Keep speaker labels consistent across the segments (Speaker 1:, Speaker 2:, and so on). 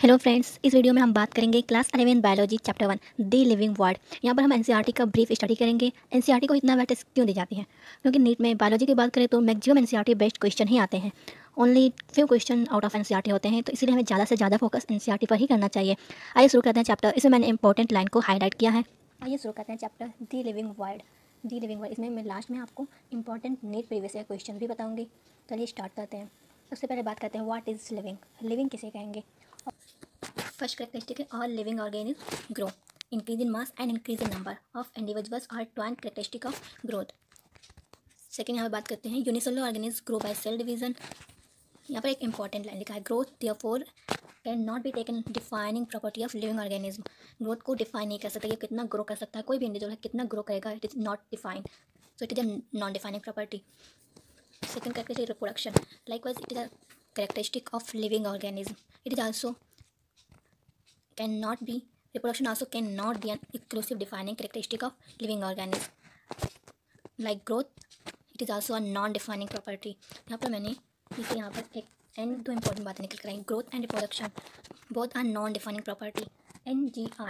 Speaker 1: Hello friends, इस video में हम बात करेंगे class 11 biology chapter 1 the living world. यहाँ पर हम एनसीईआरटी का ब्रीफ स्टडी करेंगे। एनसीईआरटी को इतना वेटेज क्यों दी जाती है? क्योंकि नीट में बायोलॉजी की बात करें तो मैक्सिमम एनसीईआरटी बेस्ड क्वेश्चन ही आते हैं। Only few question out of NCERT होते हैं, तो इसीलिए हमें ज़्यादा से ज़्यादा फोकस एनसीईआरटी पर ही करना चाहिए। आइए शुरू करते हैं चैप्टर। इसमें मैंने इंपॉर्टेंट लाइन को हाईलाइट किया है। आइए शुरू करते हैं chapter the living world. The living world, इसमें मैं लास्ट में आपको important NEET previous year question भी बताऊँगी। चलिए स्टार्ट करते हैं। सबसे पहले बात करते हैं व्हाट इज़ लिविंग। लिविंग किसे कहेंगे? First characteristic is all living organisms grow, increase in mass and increase in number of individuals are twin characteristic of growth. Second यहाँ पर बात करते हैं unicellular organism grow by cell division. यहाँ पर एक इंपॉर्टेंट लाइन लिखा है, growth therefore can not be taken defining property of living organism. Growth को डिफाइन नहीं कर सकता, ये कितना ग्रो कर सकता है, कोई भी इंडिविजुअल कितना ग्रो करेगा, it is not defined, so it is a non defining property. Second characteristic reproduction, likewise it is a characteristic of living organism. It is also cannot be reproduction also cannot be an exclusive defining characteristic of living organism. Like growth, it is also a non-defining property. यहाँ पर मैंने इसे यहाँ पर एक N दो important बातें निकल कर आई। Growth and reproduction both are non defining property. NGR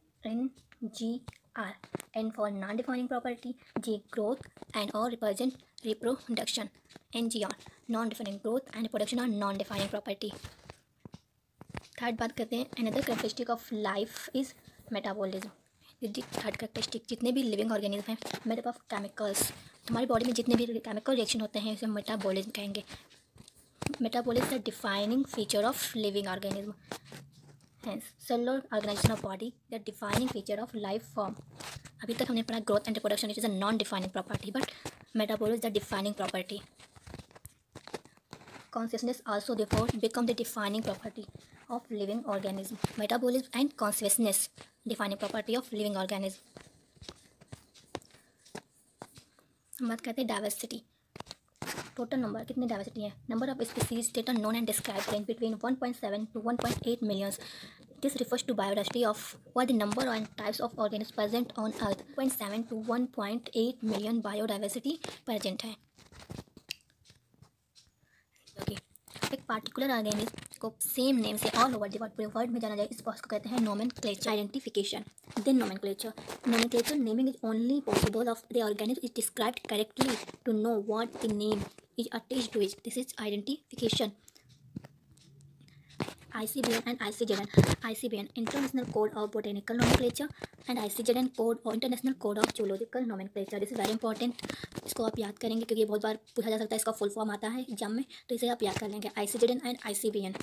Speaker 1: N for non-defining property, G growth and or represent reproduction. NGR non-defining, growth and reproduction are non-defining property. Third बात करते हैं another characteristic of life is metabolism. Third characteristic, जितने भी living organism हैं, made of chemicals, हमारी body में जितने भी केमिकल रिएक्शन होते हैं उसे मेटाबॉलिज्म कहेंगे। Metabolism the defining feature of living organism. Hence cellular organisation of body the defining feature of life form. अभी तक हमने पढ़ा growth and reproduction it is a non defining property, but metabolism the defining property. Consciousness also therefore become the defining property of living organism. Metabolism and consciousness defining property of living organism. हम बात करते हैं diversity. Total number कितनी diversity है? Number of species data known and describe range between 1.7 to 1.8 millions. This refers to biodiversity of what the number and types of organisms present on Earth. 0.7 to 1.8 million biodiversity present है। एक particular organism को same name से all over the world, पूरे world में जाना जाए, इस process को कहते हैं nomenclature, identification. Then nomenclature naming is only possible of the organism is described correctly to know what the name is attached to it, this is identification. ICBN and ICZN. ICBN International Code of Botanical Nomenclature and ICZN Code or International Code of Zoological Nomenclature. This is very important, इसको आप याद करेंगे क्योंकि ये बहुत बार पूछा जा सकता है, इसका फुल फॉर्म आता है एग्जाम में, तो इसे आप याद कर लेंगे। ICZN and ICBN.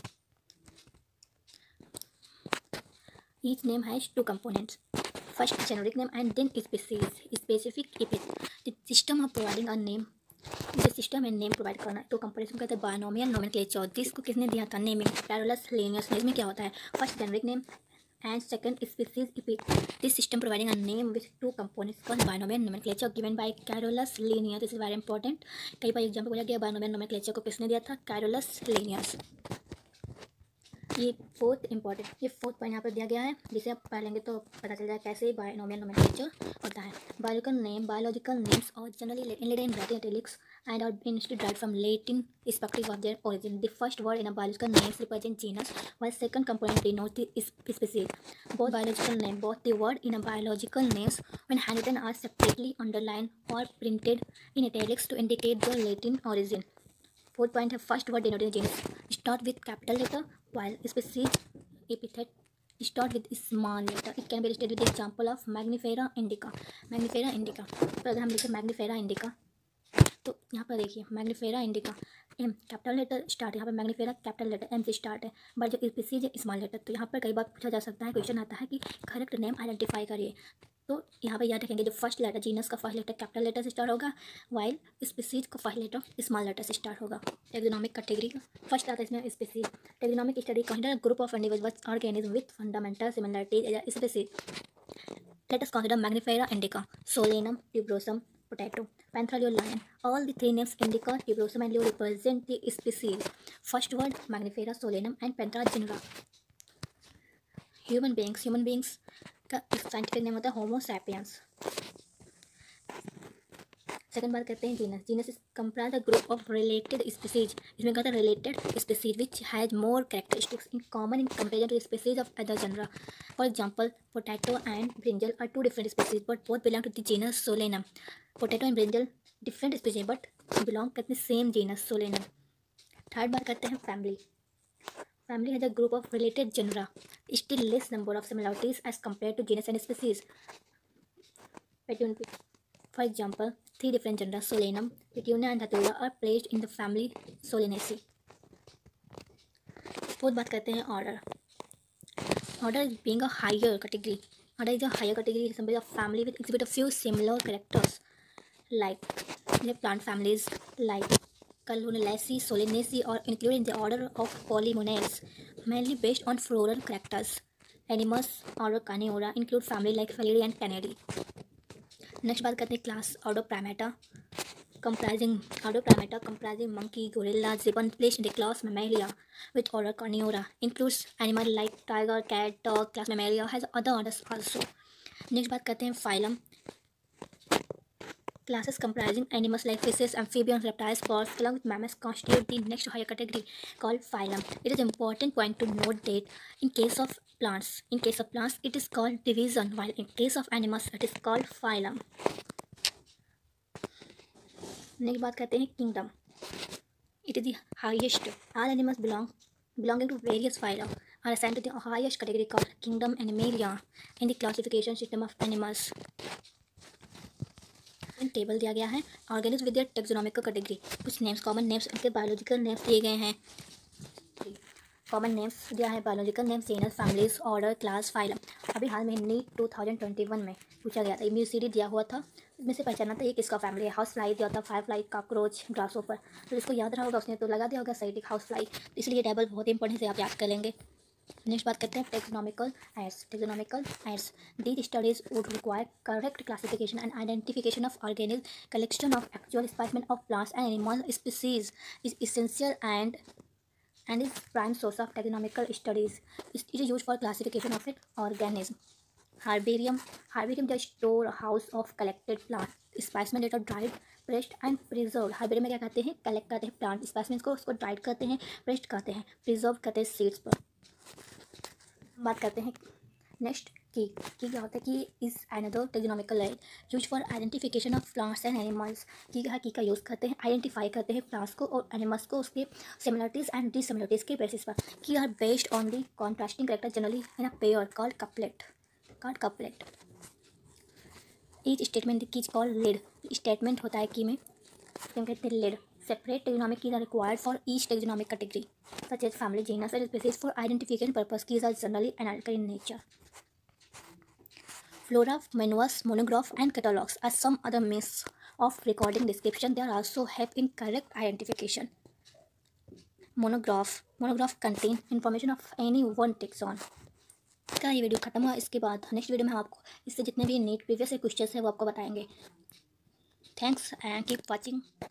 Speaker 1: Each name has two components. First generic name and then species, specific epithet. The system of providing a name, जो सिस्टम है नेम प्रोवाइड करना है, तो कंपोनेंट्स कहते हैं बायनोमियल नोमेनक्लेचर। जिसको किसने दिया था? नेमिंग पैरेलस लीनियस। इसमें क्या होता है? First generic name and second species epithet. This system providing a name with two components called binomial nomenclature given by Carolus Linnaeus. This is very important, कई बार एग्जाम में बोला गया बायनोमियल नोमेनक्लेचर को किसने दिया था? Carolus Linnaeus. ये फोर्थ इंपॉर्टेंट, ये फोर्थ पॉइंट यहाँ पर दिया गया है, जिसे आप पढ़ लेंगे तो पता चल जाए कैसे बायनोमियल नोमेनक्लेचर होता है। बायोलॉजिकल नेम्स और generally included in Latin italics and are instead derived from Latin irrespective of their origin. The first word in a biological name represents genus, while second component denotes the species. Both the word in a biological names when handwritten are separately underlined or printed in italics to indicate their Latin origin. Fourth point है, first word denoting genus start with capital letter, while species epithet start with small letter. It can be listed with the example of Magnifera indica. Magnifera indica. तो अगर हम लिखें Magnifera indica तो यहाँ पर देखिए Mangifera indica, M capital letter start, यहाँ पर मैग्नीफेरा कैपिटल लेटर एम से स्टार्ट है, बट जो स्पीसीज है स्मॉल लेटर। तो यहाँ पर कई बार पूछा जा सकता है, क्वेश्चन आता है कि करेक्ट नेम आइडेंटिफाई करिए। तो यहाँ पर याद रखेंगे जो फर्स्ट लेटर जीनस का फर्स्ट लेटर कैपिटल लेटर से स्टार्ट होगा, वाइल स्पीसीज का फर्स्ट लेटर स्मॉल लेटर से स्टार्ट होगा। टेक्सोनोमिक कैटेगरी का फर्स्ट आता है इसमें species. Taxonomic study consider group of individuals organism with fundamental similarities as species. Let us consider Mangifera indica, Solanum, tuberosum, potato, panthalio lion. All the three names indica, tuberosum and leo represent the species. First word Magnifera, Solanum and Panthera genera. Human beings का scientific name होता है Homo sapiens. Second बात करते हैं genus. Genus is comprise the group of related species. इसमें कहता है related species which has more characteristics in common in comparison to species of other genera. For example potato and brinjal are two different species but both belong to the genus Solanum. Potato and brinjal different species but belong करते हैं same genus Solanum. Third बात करते हैं family. Family has a group of related genera still less number of similarities as compare to genus and species. For example, 3 different genera Solanum, Petunia and Datura are placed in the family Solanaceae. Fourth बात करते हैं order. Order is being a higher category. Order is a higher category assembly of family with exhibit a few similar characters like plant families like Calypsonidae, Solanaceae are included in the order of Polymonads, mainly based on floral characters. Animals order Carnivora include family like Felidae and Canidae. Next बात करते हैं class order Primata comprising monkey, gorilla, gibbon placed in the class Mammalia with order Carnivora includes animal like tiger, cat, dog. Class Mammalia has other orders also. Next बात करते हैं phylum. Classes comprising animals like fishes, amphibians, reptiles, birds along with mammals constitute the next higher category called phylum. It is an important point to note that in case of plants it is called division, while in case of animals it is called phylum. Next बात करते हैं kingdom. It is the highest. All animals belonging to various phyla are assigned to the highest category called kingdom Animalia in the classification system of animals. Table दिया गया है organism with their taxonomical category. कुछ names common names उनके biological names दिए गए हैं। Common names दिया है biological names genus, families, order, class, phylum. अभी हाल में नीट 2021 में पूछा गया था, म्यूसीडी दिया हुआ था, इसमें से पहचाना था ये किसका फैमिली है। हाउस फ्लाई दिया था, फायर फ्लाई, कॉकरोच, ग्रासहोपर। तो जिसको याद रहा होगा उसने तो लगा दिया होगा सही टिक हाउस फ्लाई। इसलिए टेबल बहुत इंपॉर्टेंट है, आप याद कर लेंगे। नेक्स्ट बात करते हैं taxonomical aids. These studies would require correct classification and identification of organism. Collection of actual specimen of plants and animal species is essential and is prime source of taxonomical studies. It is used for classification of an organism. Herbarium is a storehouse of collected plant specimens that are dried, pressed and preserved. herbarium में क्या करते हैं, collect करते हैं plant specimens को, उसको dried करते हैं, प्रेस्ड करते हैं, प्रिजर्व करते हैं सीड्स पर। बात करते हैं नेक्स्ट की क्या होता है। Key is another taxonomical aid use for identification of plants and animals. Key का यूज़ करते हैं, आइडेंटिफाई करते हैं प्लांट्स को और एनिमल्स को उसके सिमिलरिटीज एंड डिसिमिलरिटीज के बेसिस पर। Key are based on the contrasting character generally in a pair called couplet. Each statement key called lead. Statement होता है की में क्या कहते हैं, lead. Separate taxonomic keys are required for each taxonomic category, such as family, genus, and species. For identification purpose, keys are generally analytical in nature. Flora, manuals, monographs, and catalogs are some other means of recording description. They are also help in correct identification. Monograph contain information of any one taxon. इसका ये video खत्म हुआ। इसके बाद next video में हम आपको इससे जितने भी नीट प्रीवियस क्वेश्चन है वो आपको बताएंगे। Thanks and keep watching.